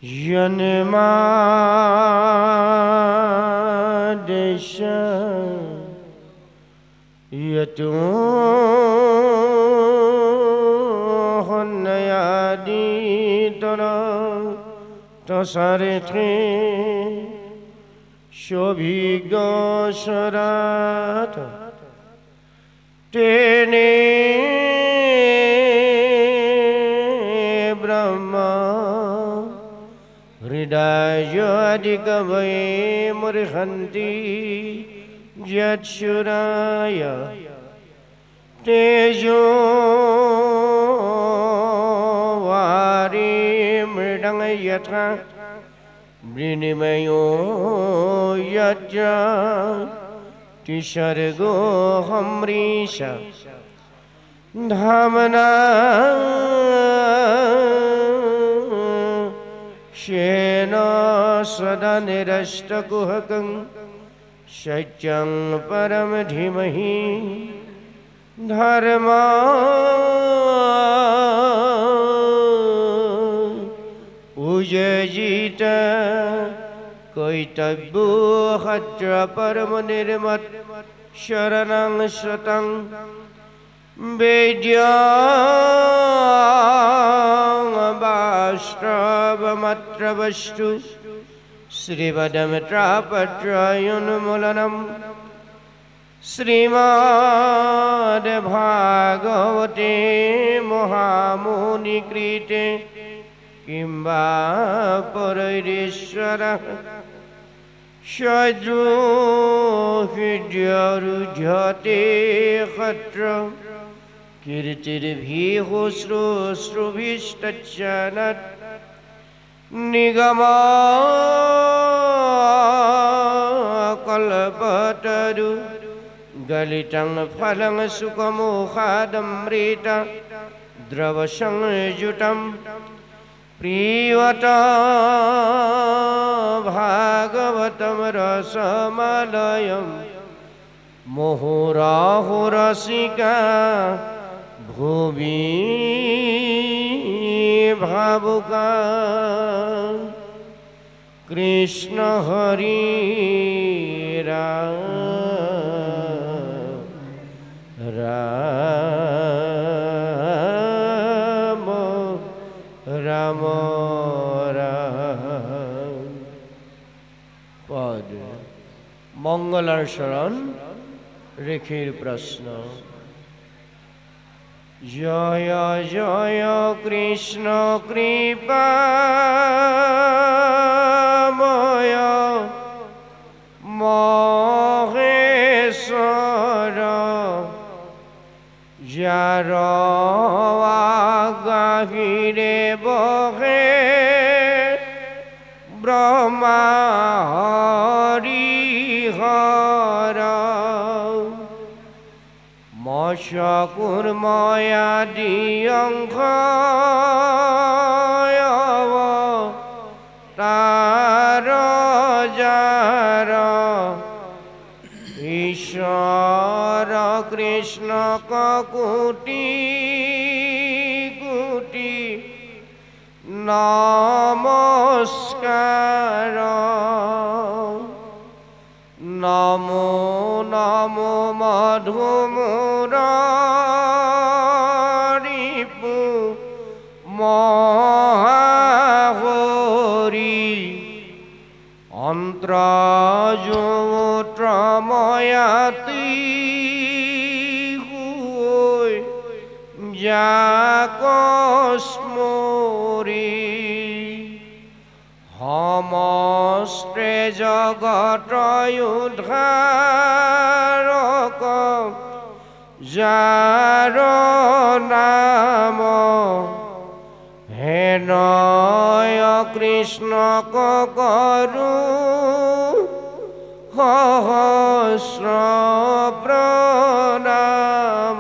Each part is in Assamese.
यन्मादेश यतो हन्नयादितरा तसारेथे शोभिगोशरात तेने ब्रह्मा हृदयादिकवये मूर्हन्ति यच्छुराय तेजो वारि मृडं यथा विनिमयो यज्जा तिसर्गो हमरीश धामना शेन सदा निरस्तकुहकं सत्यं परम धीमहि धर्मा पूजयित कैतव्यो हत्र परम निर्मत शरणं शतं वेद्यं वास्तवमत्र वस्तु श्रीवदमित्रापत्रयोन्मूलनं श्रीमद्भागवते महामुनिकृते किंवा परैरीश्वरः सद्रोहिद्यरुध्यते खत्र कीर्तिर्भिः निगमा कल्पतरु गलितं फलं सुखमुखादमृत द्रवसंयुतं प्रियता भागवतं रसमालयं मुहुरहुरसिका भुवि भावुका कृष्ण हरि राम राम पद मंगलार शरण रेखेर प्रश्न जय जय कृष्ण कृपामय महेश्वर जार आज्ञाहिरे बहे ब्रह्मा हरिहर मशकुर्मयादि अवतार जार ईश्वर कृष्ण ककुटी कुटी नमस्कार नमो नमो मधुमुरारिपु महाहोरी अंतराजुत्रमयाति हुई जाकस्मोरी समस्ते जगत उद्धारक जार नाम हेनय कृष्ण करू सहस्र प्रणाम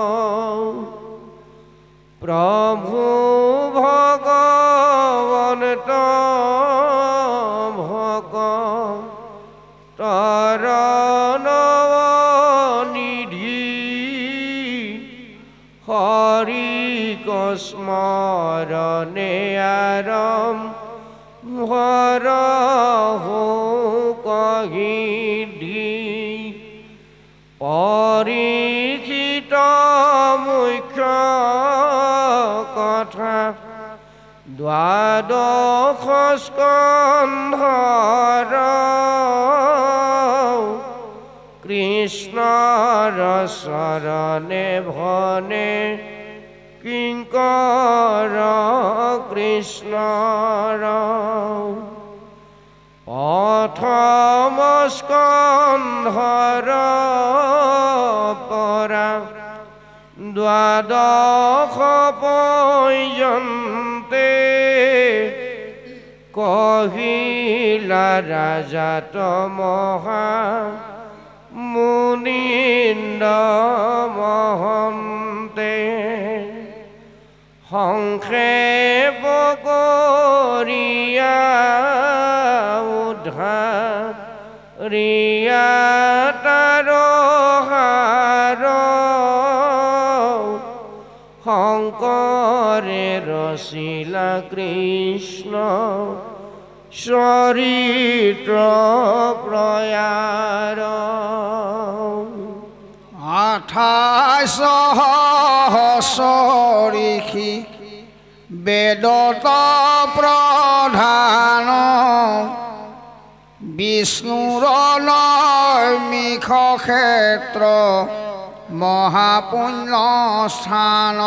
प्रभु भगवान स्मरणे आरम হৰহু কহিধি পৰীক্ষিত মুখ্য কথা দ্বাদশ স্কন্ধৰ কৃষ্ণৰ চৰণে ভনে কিংকৰ কৃষ্ণৰ প্ৰথম স্কন্ধৰ পৰা দ্বাদশ পৰ্যন্তে কহিলা ৰাজাত মহা মুনীন্দ্ৰ মহন্তে সংক্ষেপ কৰিয়া উদ্ধাৰিয়া তাৰ সাৰ শংকৰে ৰচিলা কৃষ্ণ চৰিত্ৰ প্ৰয়াৰ 28 সহস্ৰ বেদত প্ৰধান বিষ্ণুৰ নৈমিষ ক্ষেত্ৰ মহাপুণ্য স্থান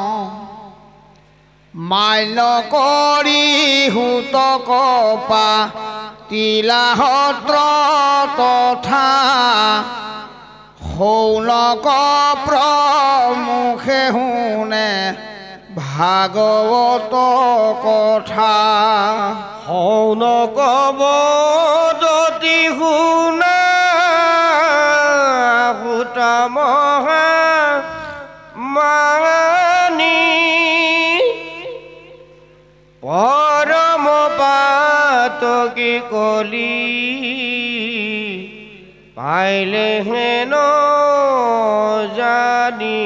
মাল্য কৰি হুতক তিলাহত্ৰ তথা শৌনক প্ৰমুখে শুনে ভাগৱত কথা শৌনক বদতি শুনা সুত মহা মানি পৰম পাতকি কলি পাইলে হেন জানি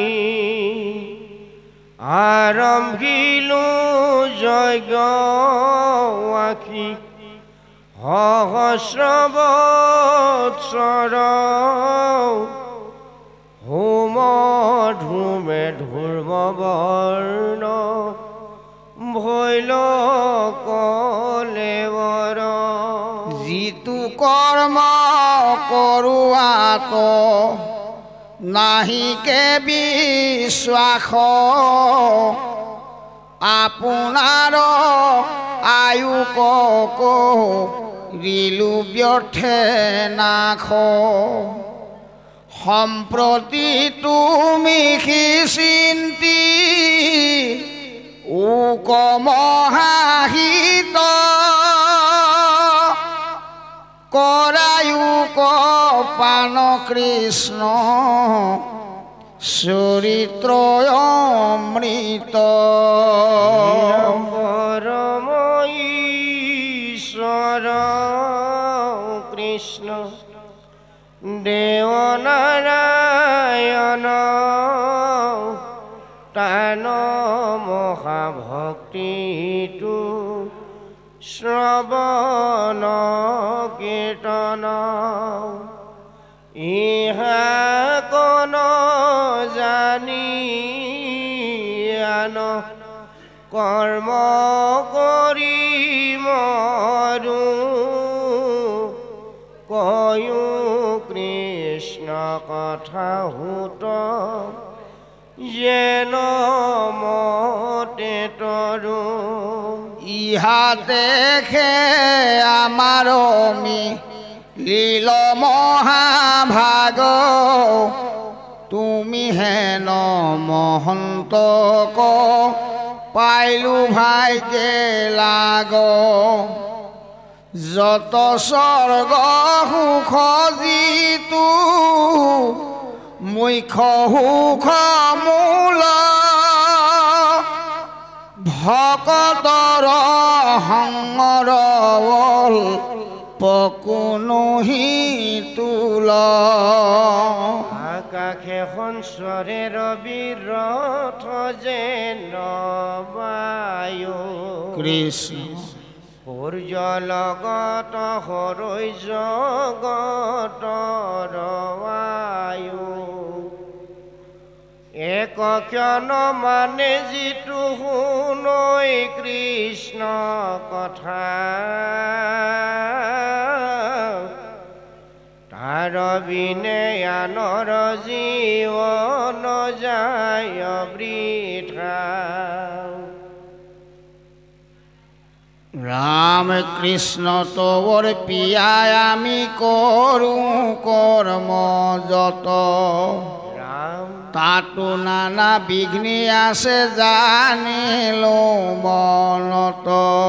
আৰম্ভিলো যজ্ঞ আখি সহস্ৰ বৎসৰ হোম ধূমে ধূৰ্ম বৰ্ণ ভৈল কলেৱৰ যিটো কৰ্ম কৰোৱাত নাহিকে বিশ্বাস আপোনাৰ আয়ু ৰিলু ব্যৰ্থে নাখ সম্প্ৰতি তুমি চিন্তি মহাহিত কৰায়ু পান কৃষ্ণ চৰিত্ৰ অমৃত পৰম ঈশ্বৰ কৃষ্ণ দেৱ নাৰায়ণ তান মহাভক্তিটো শ্ৰৱণ কীৰ্তন ইহা কোন জানি আন কৰ্ম কৰি মৰো কয়ো কৃষ্ণ কথা হুত যেন মতে তৰো ইহা দেখে আমাৰ লীল মহাভাগ তুমি হেন মহন্তক পাইলো ভাগ্যে লাগ যত স্বৰ্গ সুখ যিটো মুখ্য সুখ মূল ভকতৰ সংগৰ পকুনুহি তুল আকাশে সঞ্চৰে ৰবিৰ ৰথ যেন বায়ু কৃষ্ণ সূৰ্য লগত হৰৈ জগতৰ বায়ু এক ক্ষণ মানে যিটো শুনৈ কৃষ্ণ কথা তাৰ বিনে আনৰ জীৱন যায় বৃথা রাম কৃষ্ণ তোর পিয়ায় আমি করু কর্ম যত ৰাম তাতো নানা বিঘ্নি আছে জানিল মনত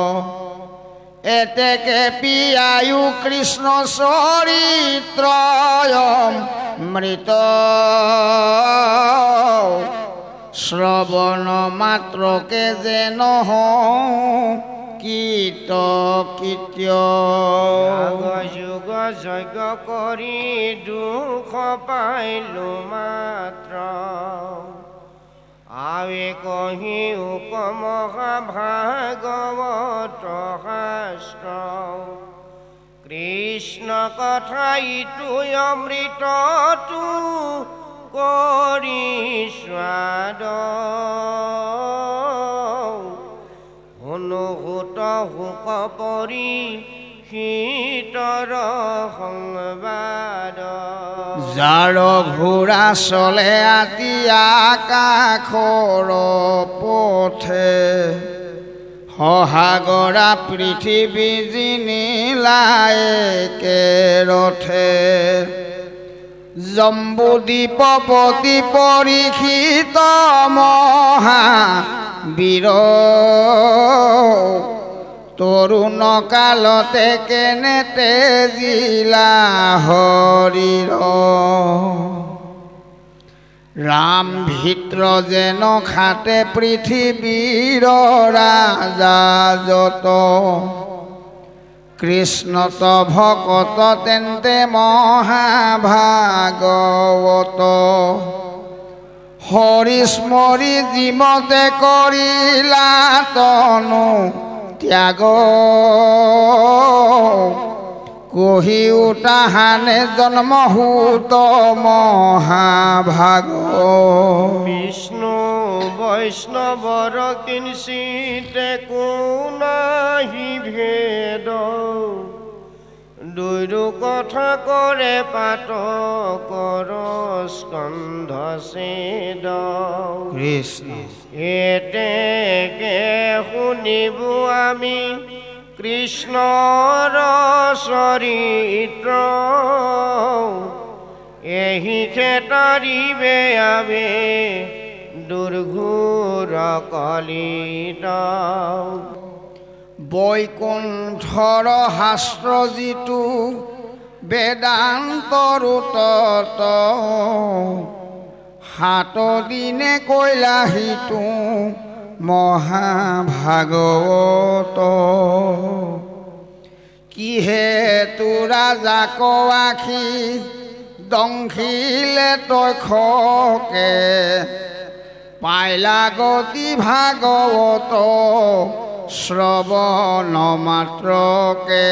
এতেকে পিয়ায়ু কৃষ্ণ চরিত্র মৃত শ্রবণ মাত্রকে যেন কীট কীর্ত্য যুগ যজ্ঞ কৰি দুখ পাইলো মাত্ৰ আৱে কহি উপমহা ভাগৱত শাস্ত্ৰ কৃষ্ণ কথা ইটো অমৃতটো কৰি স্বাদ অনুভূত হুক পৰি শীতৰ সংবাদ যাৰ ঘোঁৰা চলে আতি আকাশৰ পথে সহাগৰা পৃথিৱী জিনিলাই কেৰথে জম্বুদ্বীপপতি পৰীক্ষিত মহা বীৰ তৰুণ কালতে কেনে তেজিলা হৰিৰ ৰাম ভিত্ৰ যেন খাটে পৃথিৱীৰ ৰাজা যত কৃষ্ণত ভকত তেন্তে মহাভাগৱত হৰি স্মৰি যিমতে কৰিলা তনু ত্যাগ কহিও তাহানে জন্মহূত মহাভাগ বিষ্ণু বৈষ্ণৱৰ কিঞ্চিতে কোনাহি ভেদ দুয়ো কথা কৰে পাত কৰ স্কন্ধ ছেদ কৃষ্ণ এতেকে শুনিব আমি কৃষ্ণৰ চৰিত্ৰ এহি খেতাৰিবে আবে দুৰ্ঘোৰ কলিত বৈকুণ্ঠৰ শাস্ত্ৰ যিটো বেদান্তৰ তত সাত দিনে কৈলা সিটো মহাভাগৱত কিহে তোৰা জাক আখি দংখিলে তৈখকে পাইলা গতি ভাগৱত শ্ৰৱণ মাত্ৰকে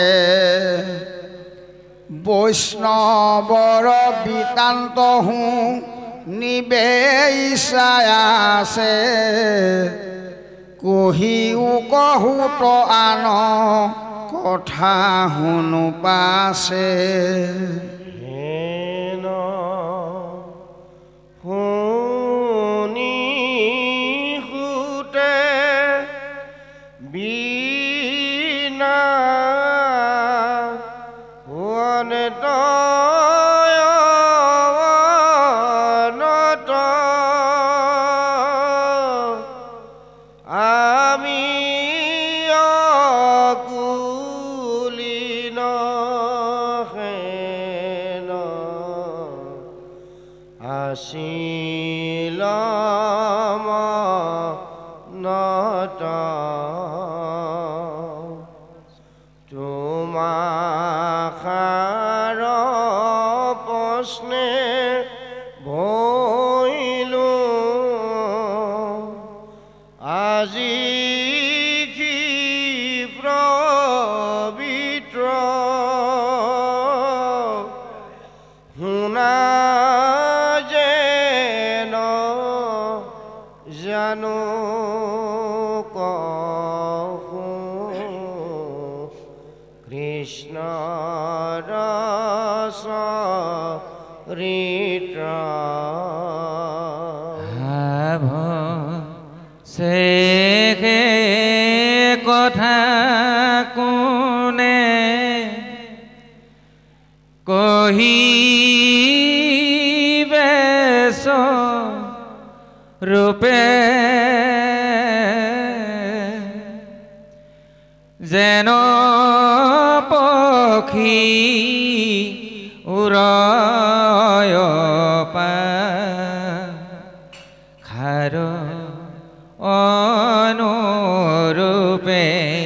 বৈষ্ণৱৰ বিতান্ত হওঁ নিবে ইচ্ছাই আছে কহিও কহুত আন কথা শুনো পাছে হেন শুনি সুতে বিনা হুৱনে আমি অকুলীন হেন আছিল মনত তোমাখাৰ প্ৰশ্নে ভৈলো আজি ক্ষিপ্ৰ কৃষ্ণ চৰিত্ৰ ভাব সে কথা কোনে কহিবে ৰূপে যেন পক্ষী উৰয় খাৰ অনুৰূপে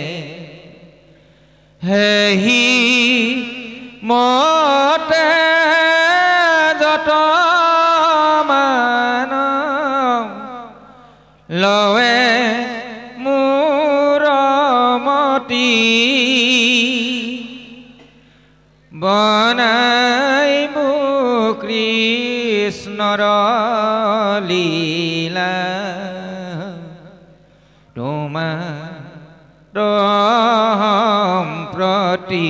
হেহি মতে যত মান লৱে মোৰ মতি বনাইব কৃষ্ণৰ লীলা তোমাৰ প্ৰতি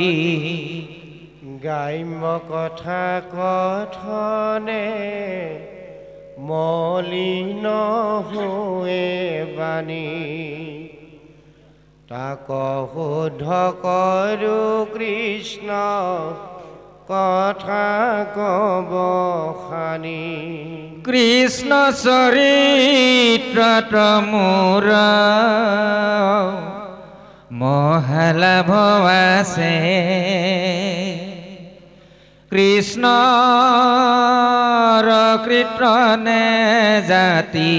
গাইম কথা কথনে মলিন হোৱে বাণী তাক শুদ্ধ কৰো কৃষ্ণ কথা কব খানি কৃষ্ণ চৰিত্ৰত মোৰ মহালাভ আছে কৃষ্ণৰ কীৰ্তনে জাতি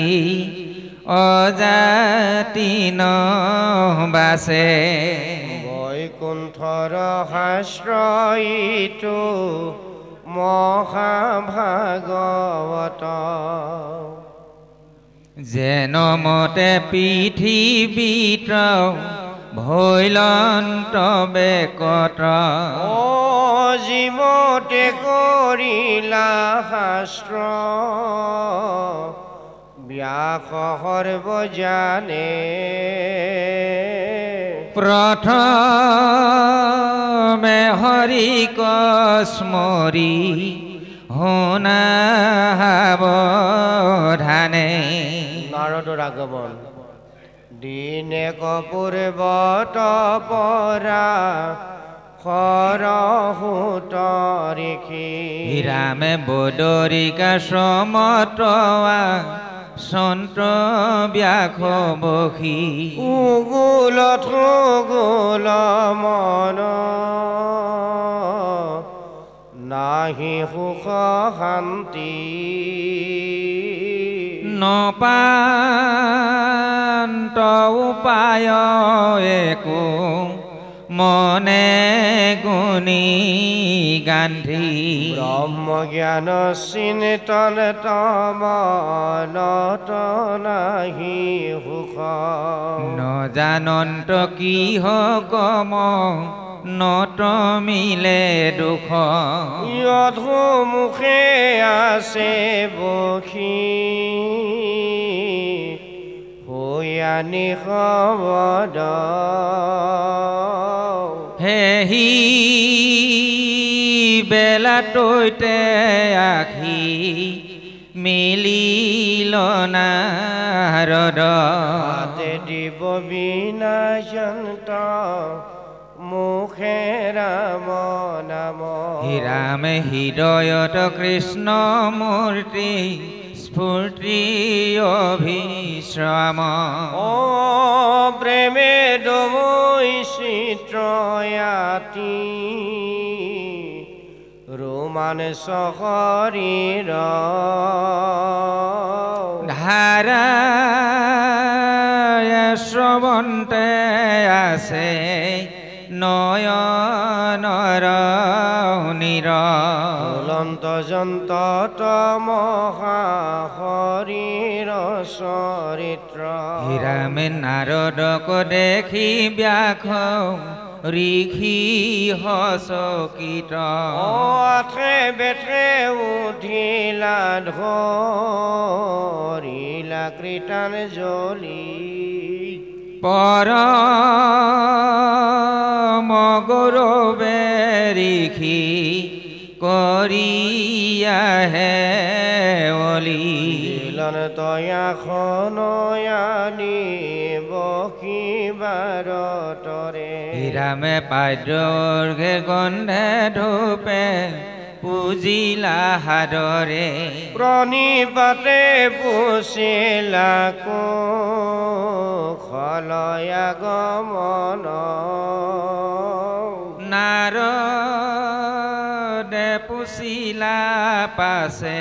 অজাতি নবাছে বৈকুণ্ঠৰ আশ্ৰয়িতো মহাভাগৱত যেন মতে পৃথিৱীত ভৈলন্ত বেকত জীৱতে কৰিলা শাস্ত্ৰ ব্যাস সৰ্বজানে প্ৰথমে হৰি স্মৰি শুনা সাৱধানে নাৰদৰ আগমন দিনে কপূৰ্বত পৰা সৰহুতৰিখি ৰামে বদৰিকা সমতৱা সন্ত ব্যাস বসি উগুল থুগুল মন নাহি সুখ শান্তি নপান্ত উপায় একো মনে গুণী গান্ধী ব্ৰহ্ম জ্ঞান চিন্তন তমনত নাহি সুখ নজানন্ত কিহ কম নত মিলে দুখ অধু মুখে আছে বসি হৈয়ানি শবদ হেহি বেলাটৈতে আখি মিলিল নাৰদ হাতে দিব বিনাশন্ত মুখে ৰাম নাম ৰামে হৃদয়ত কৃষ্ণ মূৰ্তি স্ফূৰ্তি অভিশ্ৰাম ও প্ৰেমে দমৈ চিত্ৰয়াতি ৰোমাঞ্চ শৰীৰ ধাৰা শ্ৰৱন্তে আছে নয়নৰ নীৰ জ্বলন্ত যন্ত তমহা শৰীৰ চৰিত্ৰ ৰামে নাৰদক দেখি ব্যাস ঋষি হচকিত অথে বেথে উঠিলা ধৰিলা কীৰ্তনজলি পৰম গৌৰৱে ঋষি কৰিয়াহে অলি মিলন তয়া খনয়ানি বকিবাৰ তৰে হিৰামে পাদ্যৰ্ঘে গন্ধে ধূপে পূজিলা হাদৰে প্ৰণিপাতে পুছিলা কুশলয়া গমন নাৰদে পুছিলা পাছে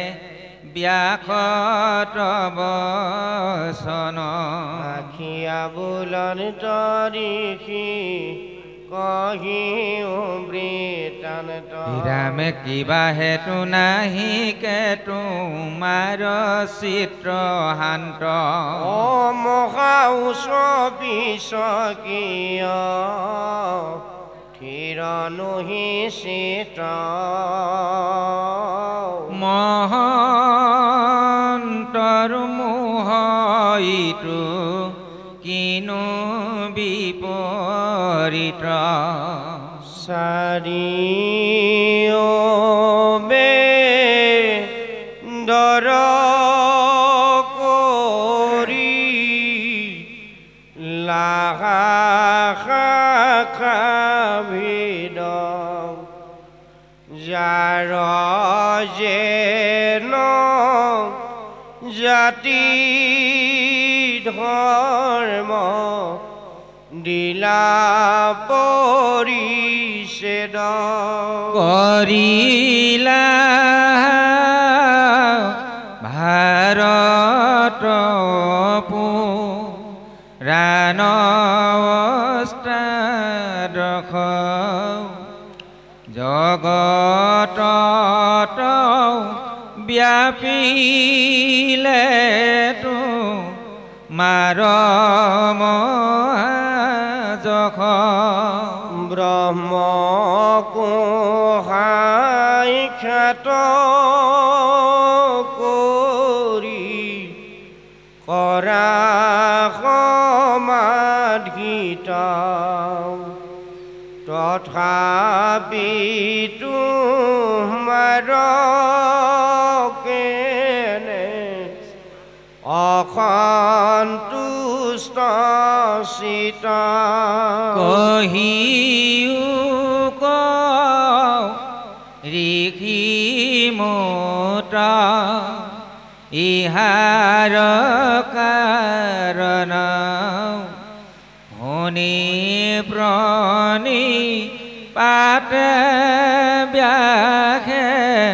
ব্যাসত বচন আখিয়া বুলন তৰিষি কহি বৃতান্ত হিৰামে কিবা হেতু নাহিকে তোমাৰ চিত্ৰ শান্ত অ মহা উচ্চ বিশ্বকীয় থিৰ নহি চিত মহন্তৰ মোহিতো কিনো বিপৰীত চাৰিও বেদৰ কৰি লাখাভিদ যাৰ যেন জাতি ধৰ্ম দিলা পৰিছেদ কৰিলা ভাৰত পুৰাণ অষ্টাদশ জগতত ব্যাপিলে তোমাৰ মহাযশ ব্ৰহ্ম কোহাই খ্যাত কৰি কৰা সমাধিত তথাপি তোমাৰ কেনে অসন্তুষ্ট চিত কহিও ক ঋষি মোত ইহাৰ কাৰণ শুনি প্ৰণি পাতে ব্যাসে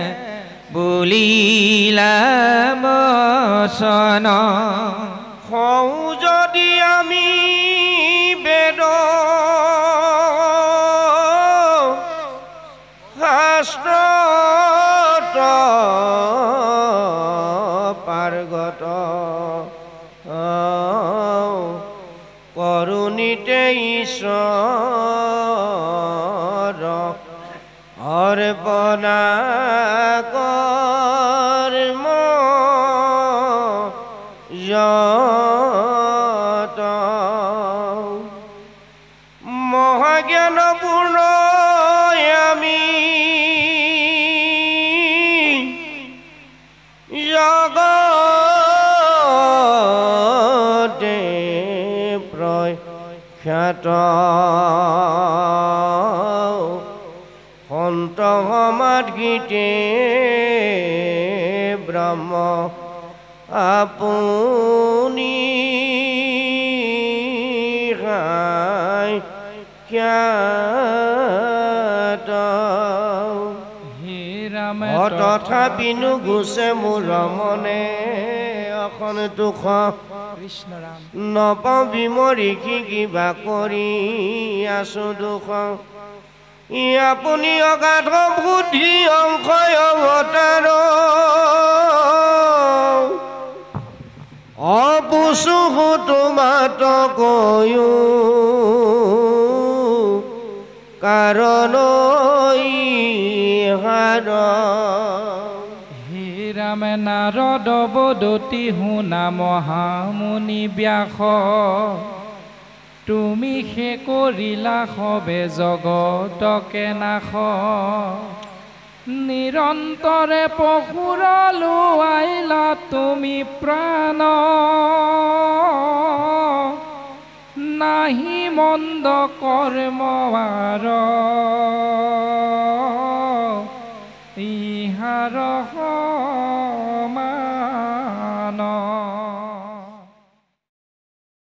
বুলিলা বচন হওঁ যদি আমি বেদ শাস্ত্ৰত পাৰ্গত কৰুণীতে ঈশ্বৰ অৰ্পণা কৰ্ম যত মহাজ্ঞানপূৰ্ণ আমি জগতে প্ৰখ্যাত সন্ত সমাধিতে ব্ৰহ্ম আপুনি খ্যাত তথাপিনো গুছে মোৰ মনে অখন দুখ নপাবি মৰিষি কিবা কৰি আছো দুখ ই আপুনি অগাধ বুদ্ধি অংশয় অৱতাৰ অপুচু তোমাত কৈও কাৰণ ইহাৰ হিৰামে নাৰদ বদতি শুনা মহামুনি ব্যাস তুমি সে কৰিলা সবে জগতকে নাশ নিৰন্তৰে পশুৰ লোৱাইলা তুমি প্ৰাণ নাহি মন্দ কৰ্ম ইহাৰ